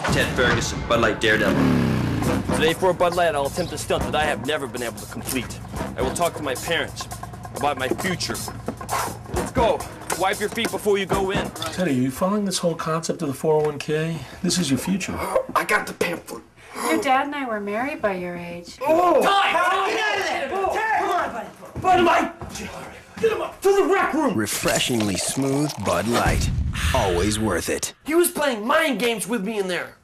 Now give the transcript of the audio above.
Ted Ferguson, Bud Light Daredevil. Today for a Bud Light, I'll attempt a stunt that I have never been able to complete. I will talk to my parents about my future. Let's go. Wipe your feet before you go in. Teddy, are you following this whole concept of the 401k? This is your future. I got the pamphlet. Your dad and I were married by your age. Oh! Time! Get out of there! Come on, buddy. Bud Light! Get him up to the rec room! Refreshingly smooth Bud Light. Always worth it. He was playing mind games with me in there.